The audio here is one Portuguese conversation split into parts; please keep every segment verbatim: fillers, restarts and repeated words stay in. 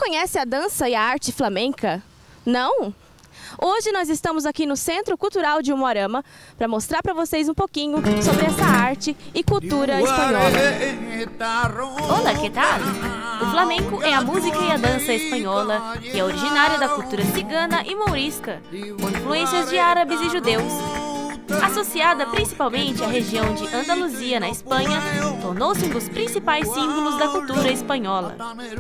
conhece a dança e a arte flamenca? Não? Hoje nós estamos aqui no Centro Cultural de Umuarama para mostrar para vocês um pouquinho sobre essa arte e cultura espanhola. Olá, que tal? O flamenco é a música e a dança espanhola, que é originária da cultura cigana e mourisca, com influências de árabes e judeus. Associada principalmente à região de Andaluzia, na Espanha, tornou-se um dos principais símbolos da cultura espanhola.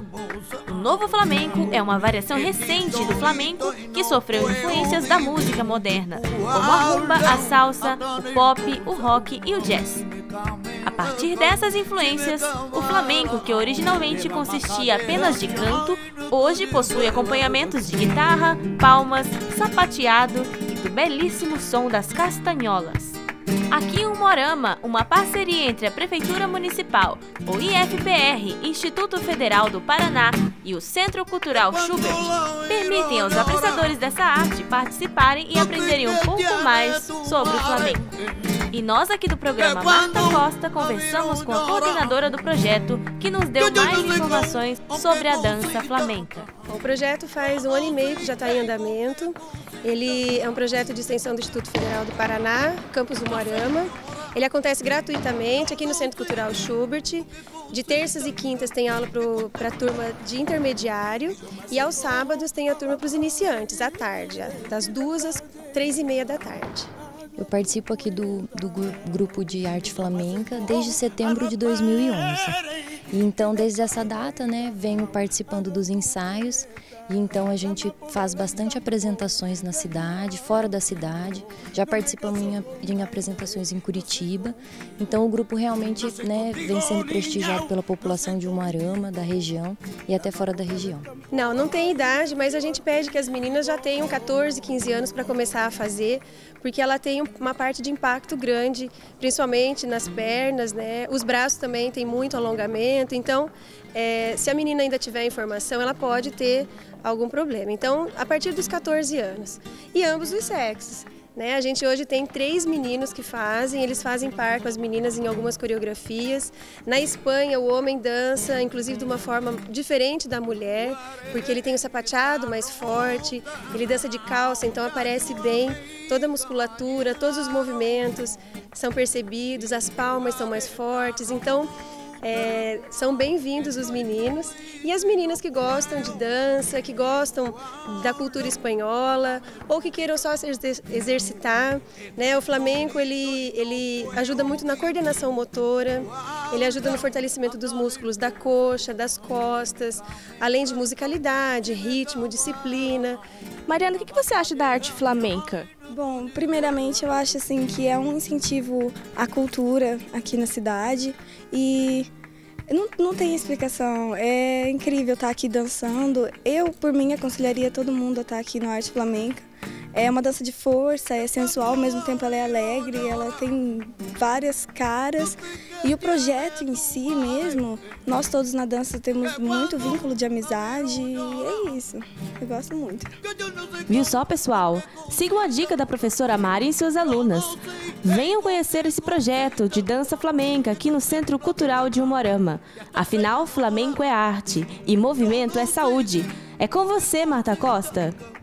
O novo flamenco é uma variação recente do flamenco que sofreu influências da música moderna, como a rumba, a salsa, o pop, o rock e o jazz. A partir dessas influências, o flamenco, que originalmente consistia apenas de canto, hoje possui acompanhamentos de guitarra, palmas, sapateado e do belíssimo som das castanholas. Aqui em Umuarama, uma parceria entre a Prefeitura Municipal, o I F P R, Instituto Federal do Paraná e o Centro Cultural Schubert permitem aos apreciadores dessa arte participarem e aprenderem um pouco mais sobre o flamenco. E nós aqui do programa Marta Costa conversamos com a coordenadora do projeto, que nos deu mais informações sobre a dança flamenca. O projeto faz um ano e meio que já está em andamento. Ele é um projeto de extensão do Instituto Federal do Paraná, campus Umuarama. Ele acontece gratuitamente aqui no Centro Cultural Schubert. De terças e quintas tem aula para a turma de intermediário e aos sábados tem a turma para os iniciantes, à tarde, das duas às três e meia da tarde. Eu participo aqui do, do grupo de arte flamenca desde setembro de dois mil e onze. E então, desde essa data, né, venho participando dos ensaios. E então a gente faz bastante apresentações na cidade, fora da cidade. Já participamos em, em apresentações em Curitiba. Então o grupo realmente, né, vem sendo prestigiado pela população de Umuarama, da região e até fora da região. Não, não tem idade, mas a gente pede que as meninas já tenham quatorze, quinze anos para começar a fazer, porque ela tem uma parte de impacto grande, principalmente nas pernas, né? Os braços também têm muito alongamento, então é, se a menina ainda tiver informação, ela pode ter algum problema. Então, a partir dos quatorze anos. E ambos os sexos. Né? A gente hoje tem três meninos que fazem, eles fazem par com as meninas em algumas coreografias. Na Espanha, o homem dança, inclusive de uma forma diferente da mulher, porque ele tem o sapateado mais forte, ele dança de calça, então aparece bem toda a musculatura, todos os movimentos são percebidos, as palmas são mais fortes, então É, são bem-vindos os meninos e as meninas que gostam de dança, que gostam da cultura espanhola ou que queiram só se exercitar, né? O flamenco ele, ele ajuda muito na coordenação motora, ele ajuda no fortalecimento dos músculos da coxa, das costas, além de musicalidade, ritmo, disciplina. Mariana, o que você acha da arte flamenca? Bom, primeiramente eu acho assim que é um incentivo à cultura aqui na cidade e não, não tem explicação, é incrível estar aqui dançando. Eu, por mim, aconselharia todo mundo a estar aqui na arte flamenca. É uma dança de força, é sensual, ao mesmo tempo ela é alegre, ela tem várias caras. E o projeto em si mesmo, nós todos na dança temos muito vínculo de amizade e é isso, eu gosto muito. Viu só, pessoal? Sigam a dica da professora Mari e suas alunas. Venham conhecer esse projeto de dança flamenca aqui no Centro Cultural de Umuarama. Afinal, flamenco é arte e movimento é saúde. É com você, Marta Costa.